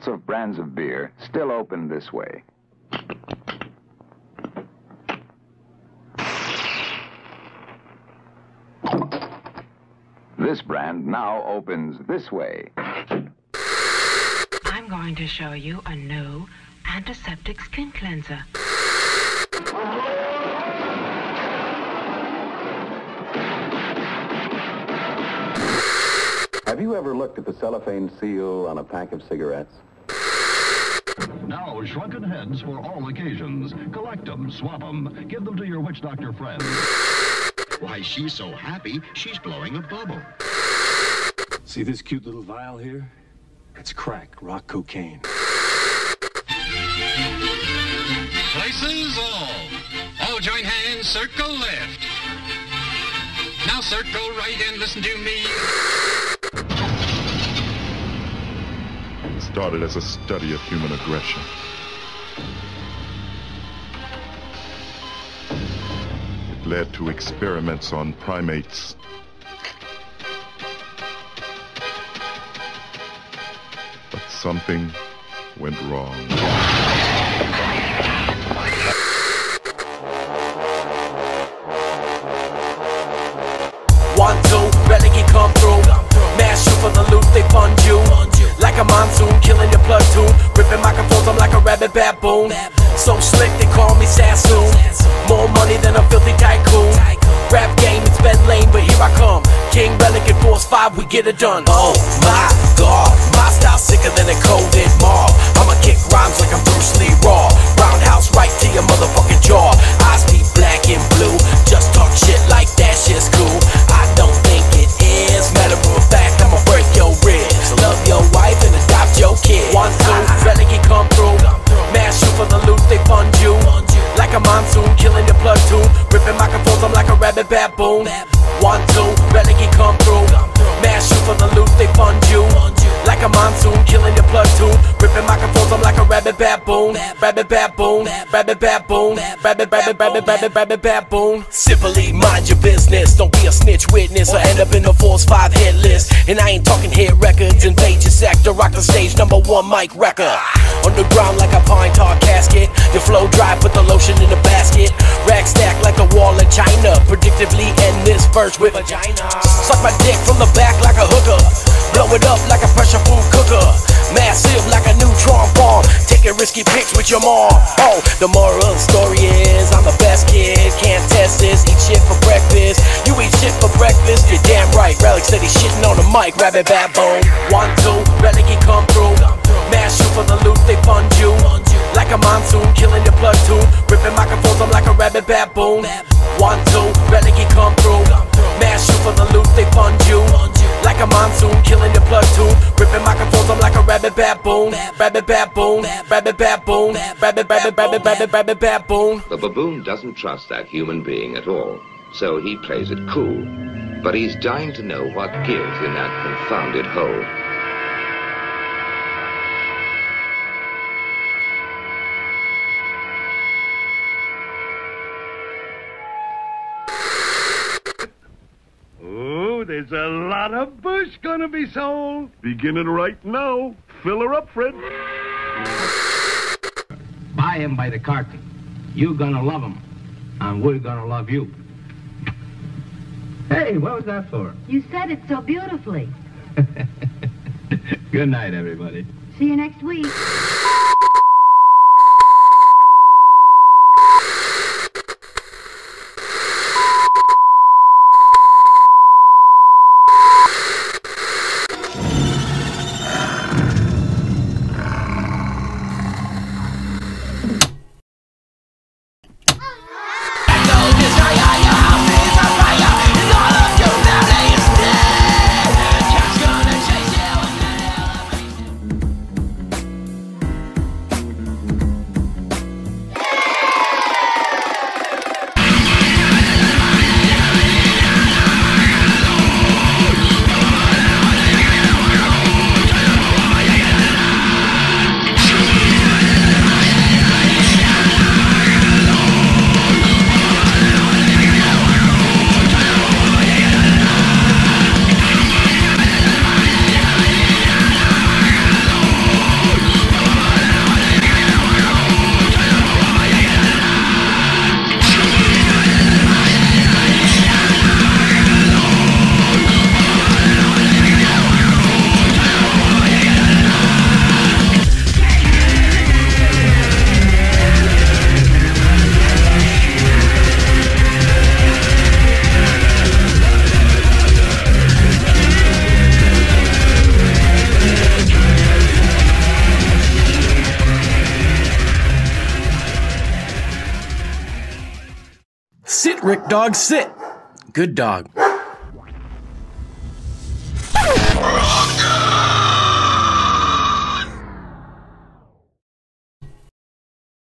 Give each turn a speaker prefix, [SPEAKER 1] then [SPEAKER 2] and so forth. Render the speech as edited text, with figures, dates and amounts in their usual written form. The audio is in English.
[SPEAKER 1] lots of brands of beer still open this way. This brand now opens this way.
[SPEAKER 2] I'm going to show you a new antiseptic skin cleanser.
[SPEAKER 3] Have you ever looked at the cellophane seal on a pack of cigarettes?
[SPEAKER 4] Now, shrunken heads for all occasions. Collect them, swap them, give them to your witch doctor friends.
[SPEAKER 5] Why, she's so happy, she's blowing a bubble.
[SPEAKER 6] See this cute little vial here? It's crack, rock cocaine.
[SPEAKER 7] Places all join hands, circle left. Now circle right and listen to me.
[SPEAKER 8] It started as a study of human aggression. It led to experiments on primates. But something went wrong.
[SPEAKER 9] 1, 2, Relik come through. Mass shoot for the loot, they fund you. Like a monsoon, killing your platoon. Ripping microphones, I'm like a rabid baboon. So slick, they call me Sassoon. More money than a filthy tycoon. Rap game, it's been lame, but here I come. King Relik and Force 5, we get it done. Oh my God, my style sicker than a coated mob. I'ma kick rhymes like I'm Bruce Lee raw. Roundhouse right to your motherfucking jaw. Eyes be black and blue. Just talk shit like that shit's cool. I don't think it is. Matter of fact, I'ma break your ribs. Love your wife and adopt your kid. 1, 2, Relik come through. Mass shoot for the loot, they fund you. Like a monsoon, killing your platoon. Ripping microphones, I'm like a rabid baboon. 1, 2, Relik come through. Mass shoot for the loot, they fund you. Like a monsoon, killing your platoon. Ripping microphones, I'm like a rabid baboon. Rabid baboon, rabid baboon, rabid baboon. Simply mind your business. Don't be a snitch witness or end up in the Force 5 hit list. And I ain't talking hit records. Invade your sector, rock the stage, #1 mic record. Underground like a pine tar casket. Your flow dry, put the lotion in the basket. Rack stack like the wall in China. Predictably end this verse with vagina. Suck my dick from the back like a hooker. Blow it up like a pressure food cooker. Massive like a neutron bomb. Taking risky pics with your mom. Oh, the moral of the story is I'm the best kid. Can't test this, eat shit for breakfast. You eat shit for breakfast, you're damn right. Relik said he's shitting on the mic, rabid baboon. 1, 2, Relik come through. Mass shoot for the loot, they fund you. Like a monsoon, killing your platoon. Ripping microphones, I'm like a rabid baboon. 1, 2, Relik come through. Mass shoot for the loot, they fund you. Like a monsoon, killing your platoon. Ripping microphones, I'm like a rabid baboon. Rabid baboon, rabid baboon, rabid baboon.
[SPEAKER 10] The baboon doesn't trust that human being at all, so he plays it cool. But he's dying to know what gives in that confounded hole.
[SPEAKER 4] There's a lot of bush gonna be sold. Beginning right now. Fill her up, Fred.
[SPEAKER 11] Buy him by the carton. You gonna love him, and we're gonna love you. Hey, what was that for?
[SPEAKER 12] You said it so beautifully.
[SPEAKER 11] Good night, everybody.
[SPEAKER 12] See you next week.
[SPEAKER 9] Rick dog, sit. Good dog.